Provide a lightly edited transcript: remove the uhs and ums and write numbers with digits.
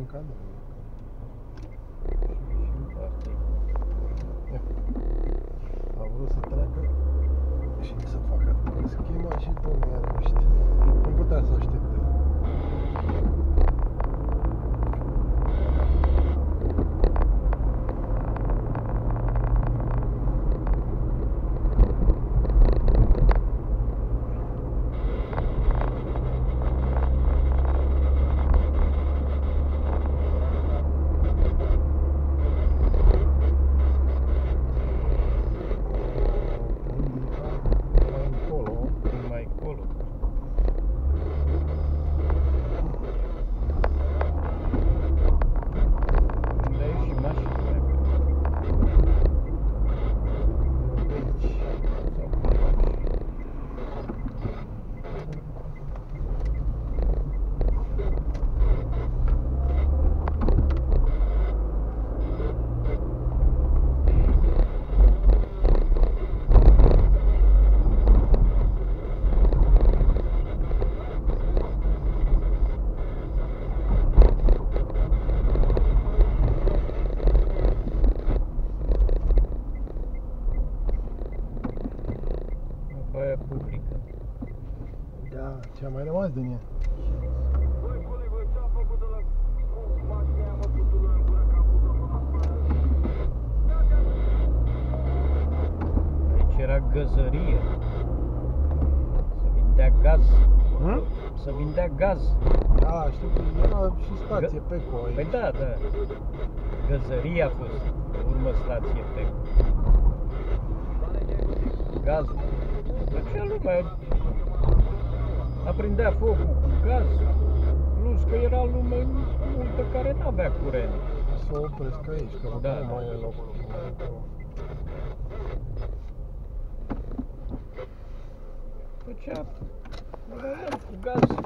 cadru. A vrut să treacă și să facă schema și domnul i-a reușit. Nu putea să aștepte. Aia publică. Da, ce-a mai rămas din ea? Băi, colegă, ce-a făcut ăla cu mașina aia, mă, putul în gură, că a pus-o pe afară? Aici era găzărie. Se vindea gaz. Se vindea gaz. Da, știu că era și stație Peco aici. Păi da, da. Găzărie a fost. Pe urmă stație Peco. Gazul. Făcea lumea. Aprindea focul cu gaz. Plus că era lume multă care n-avea curent. Să o opresc aici, că Da, nu da. mai e loc. Făcea cu gaz.